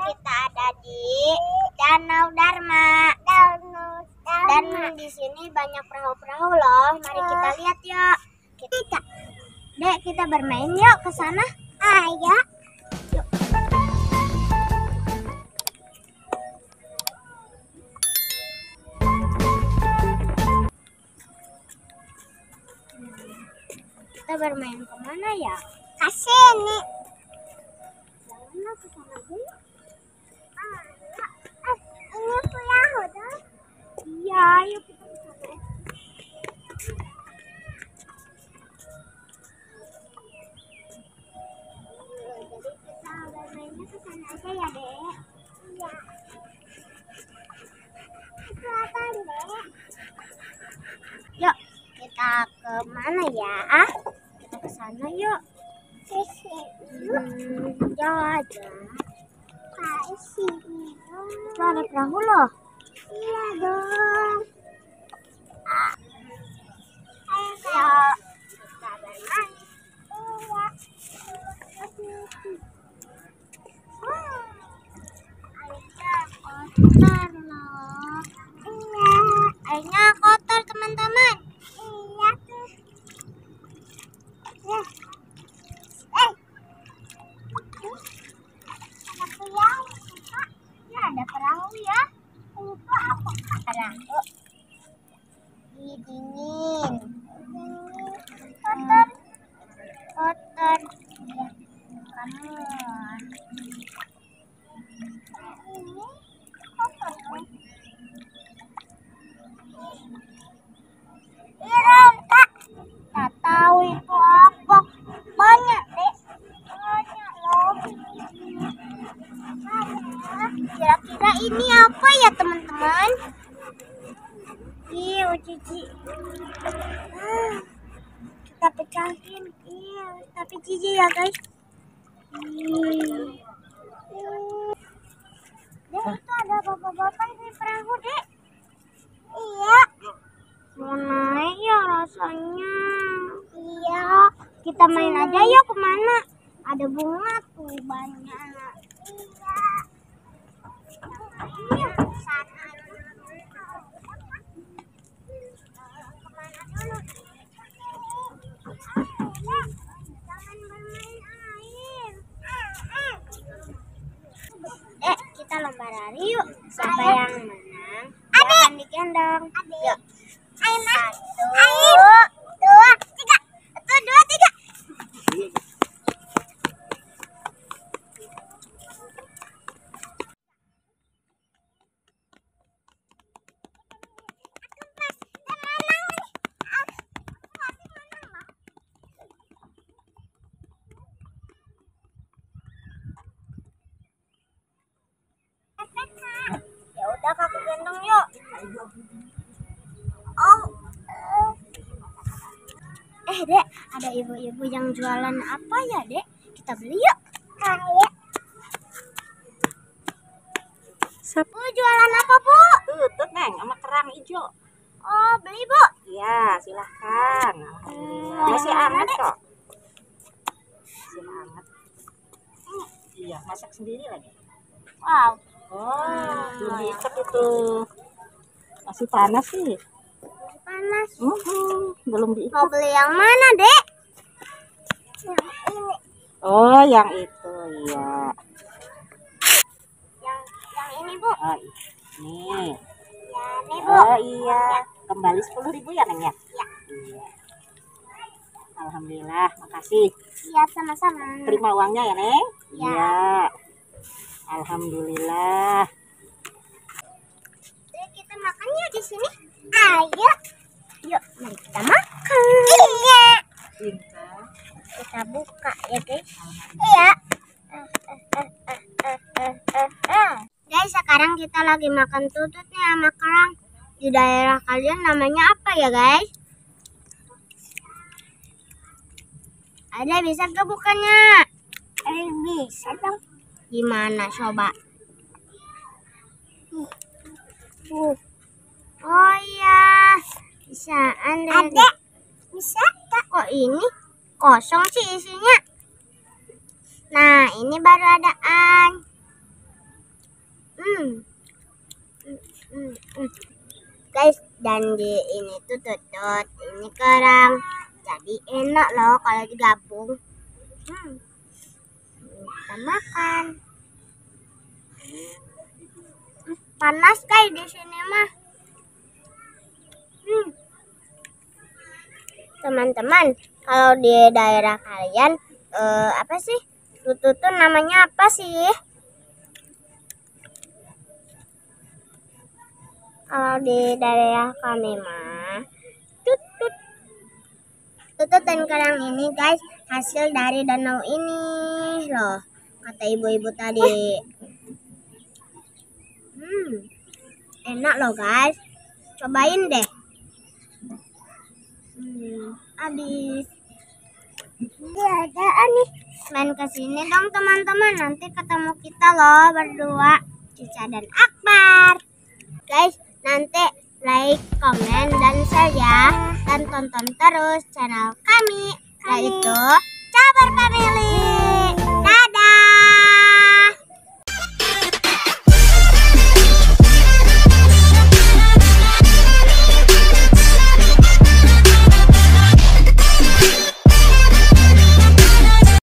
kita ada di Danau Dharma. Dan di sini banyak perahu-perahu loh. Mari kita lihat yuk. Dek, kita bermain yuk ke sana. Ayo. Yuk. Kita bermain kemana ya? Ke sini. Jangan ke sana dulu. Ini perahu dong. Iya, yuk kita ke sana. Jadi kita bermainnya ke sana aja ya, Dek. Iya. Itu apa, Dek? Yuk, kita ke mana ya? Kita ke sana yuk. Ke sini. Jauh aja. Ke sini. Tuh ada perahu loh. Iya dong. Ayo. Kita bermain. Iya. Airnya kotor loh. Iya. Airnya kotor teman-teman. Iya tuh. Ya. Ada perahu. Ya ada perahu ya. Itu apa? Perahu. Dingin. Kotor. Kotor. Kamu. Ini kotor. Kak. Tak tahu itu apa. Banyak deh. Banyak loh. Kira-kira ini apa ya teman-teman? Iya, cici. Kita pecahin. Iya, tapi cici ya guys. Dek, itu ada bapak-bapak di perahu, Dek. Iya. Mau naik ya rasanya. Iya. Kita main aja yuk kemana? Ada bunga tuh banyak. Iya. Iya. Sana. Kemana dulu? Jangan bermain air. Kita lomba lari yuk. Siapa yang menang? Akan digendong. Yuk. Satu, dua, tiga. Satu, dua, tiga. Ya udah kakak gendong yuk. Dek, ada ibu-ibu yang jualan apa ya, Dek? Kita beli yuk. Ayo. Bu, jualan apa, Bu? Tuh, Neng, sama kerang hijau. Oh, beli, Bu? Iya, silahkan. Masih hangat kok. Masih hangat. Iya, masak sendiri lagi. Wow. Oh, belum diikat itu. Masih panas sih. Panas. Belum diikat. Mau beli yang mana, Dek? Yang ini. Oh, yang itu, iya. Yang ini, Bu. Oh, ini. Ya, nih, Bu. Oh, iya. Kembali 10.000 ya, Neng ya? Iya. Iya. Alhamdulillah, makasih. Iya, sama-sama. Terima uangnya ya, Neng? Iya. Alhamdulillah. Dek, kita makan ya di sini. Ayo. Yuk, mari kita makan. Iya. Kita buka ya, guys. Iya. Guys, sekarang kita lagi makan tutut nih sama kerang. Di daerah kalian namanya apa ya, guys? Ada bisa ke bukannya? Bisa dong. Gimana coba? Oh iya, bisa. Ada. Bisa tak? Kok ini kosong sih isinya? Nah, ini baru adaan. Guys, dan di ini tuh tutut, ini kerang. Jadi enak loh kalau digabung. Kita makan. Panas guys di sini mah. Teman-teman, kalau di daerah kalian apa sih? Tutut tuh namanya apa sih? Kalau di daerah kami mah tutut. Tutut dan kerang ini guys hasil dari danau ini loh, kata ibu-ibu tadi. Enak loh guys, cobain deh. Habis. Ada nih. Main kesini dong teman-teman, nanti ketemu kita loh berdua, Cica dan Akbar. Guys, nanti like, komen, dan share ya. Dan tonton terus channel kami, yaitu Cabar Family.